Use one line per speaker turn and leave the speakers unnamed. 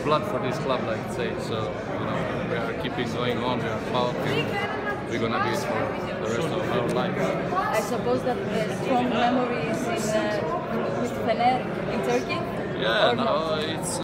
blood for this club, like I say. So you know, we are keeping going on. We are fighting. We're gonna be it for the rest of our life.
I suppose that the strong memories with Fener in Turkey.
Yeah,
or
no,
not?
it's